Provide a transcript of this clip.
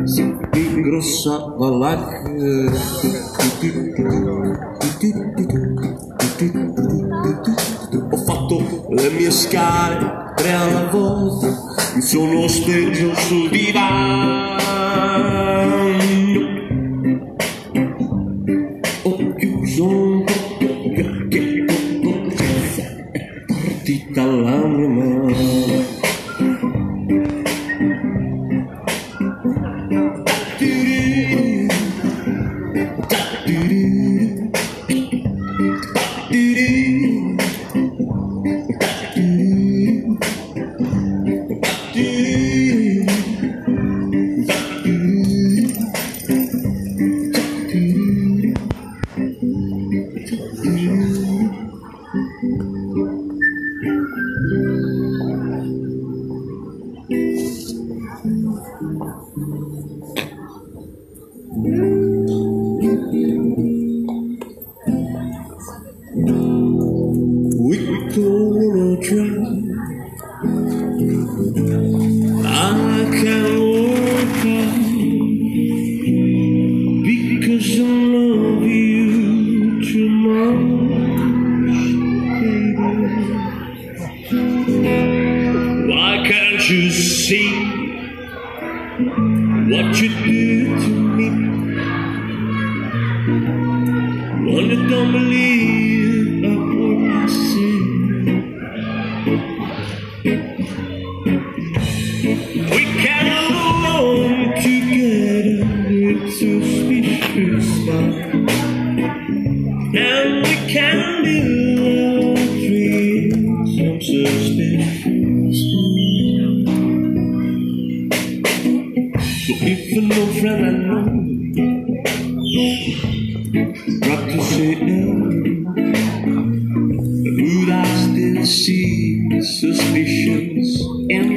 di grossa valacca. Ho fatto le mie scale 3 alla volta, mi sono steso sul divano. Ho chiuso un po' perché è partita la mia mano. We gonna try. I can't walk out because I love you too much, baby. Why can't you see what you do to me? When you don't believe what I say. We can alone together with suspicious love, and we can do our dreams unsuspicious. So if you're no friend I know, got to say would I still see suspicious in